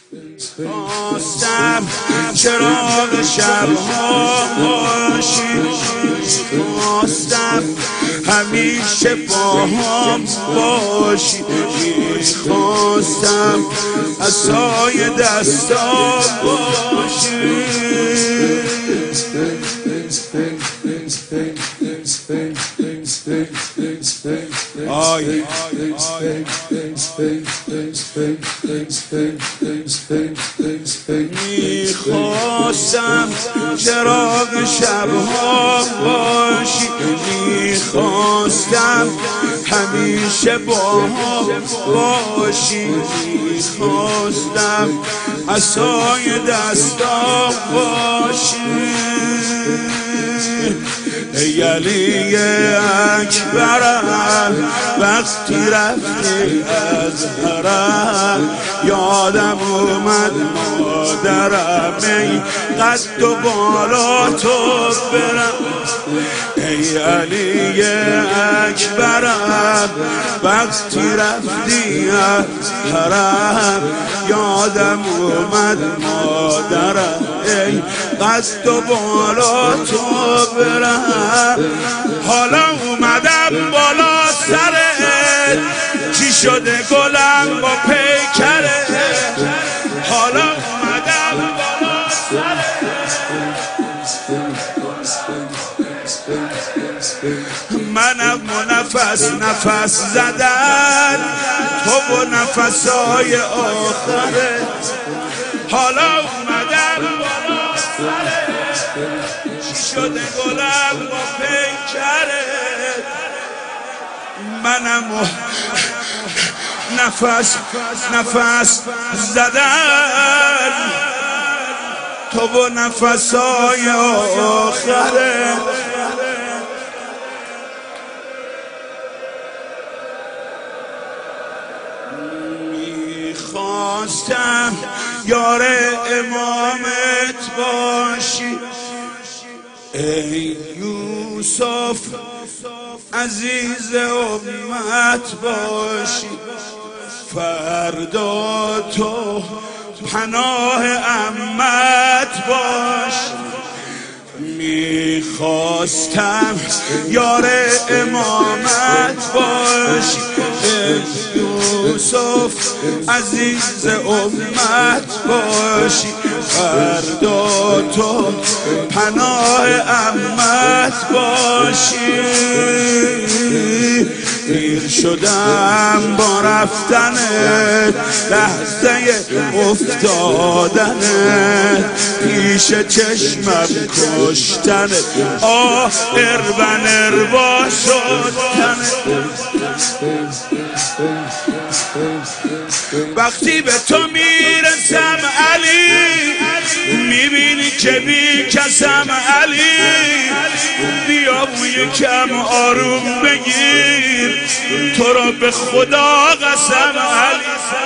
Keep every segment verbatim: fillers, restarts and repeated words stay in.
خواستم چراغ شبها باشی، خواستم همیشه با هم باشی، خواستم عصای دستام باشی. آی میخواستم چراغ شبها باشی، میخواستم همیشه با هم باشی، میخواستم عصای دستام باشی. ای علی اکبرم وقتی رفتی از حرم، یادم اومد مادرم ای قد و بالا تو برم. ای علی اکبرم وقتی رفتی از حرم، یادم اومد مادرم ای قد و بالا تو برم. حالا اومدم بالا سرت، چی شده گلم با پیکرت؟ حالا اومدم بالا سرت، منم و نفس نفس زدن تو و نفسای آخرت. حالا اومدم بالا سرت، چی شده گلم با پیکرت؟ منم و نفس نفس زدن تو و نفسای آخرت. میخواستم یار امامت باشی، ای یوسف عزیز امت باشی، فردا تو پناه امت باشی. میخواستم یار امامت باشی، ای یوسف عزیز امت باشی، فردا تو پناه امت باشی. پیر شدم با رفتنت، لحظه افتادنت پیش چشمم کشتنت، آه اربن اربا شدنت. وقتی به تو میرسم علی، میبینی که بی کسم علی، بیا بوی کم آروم بگیر تو را به خدا قسم علی.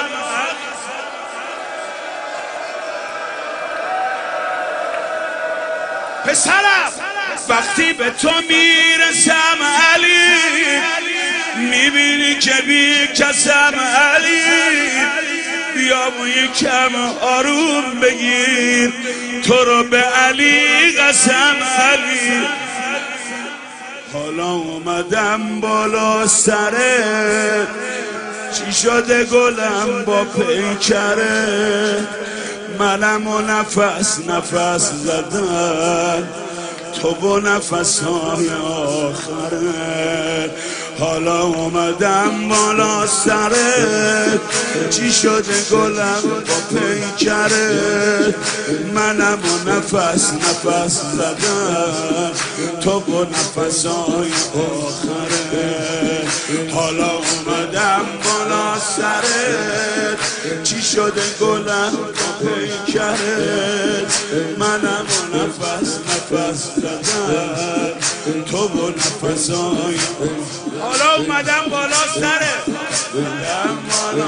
پسرم وقتی به تو میرسم علی، میبینی که بی کسم علی، بیا بوی کم آروم بگیر تو رو به علی قسم علی. حالا اومدم بالا سرت، چی شده گلم با پیکرت؟ منم و نفس نفس زدن تو و نفسهای آخرت. حالا اومدم بالا سرت، چی شده گلم با پیکرت؟ منم و نفس نفس زدن تو و نفسهای آخرت. حالا اومدم بالا سرت، چی شده گلم با پیکرت؟ منم و نفس نفس زدن تو و نفسهای. حالا اومدم بالا سرت، اومدم بالا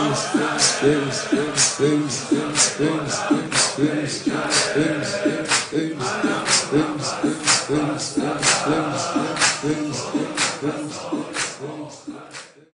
سرت.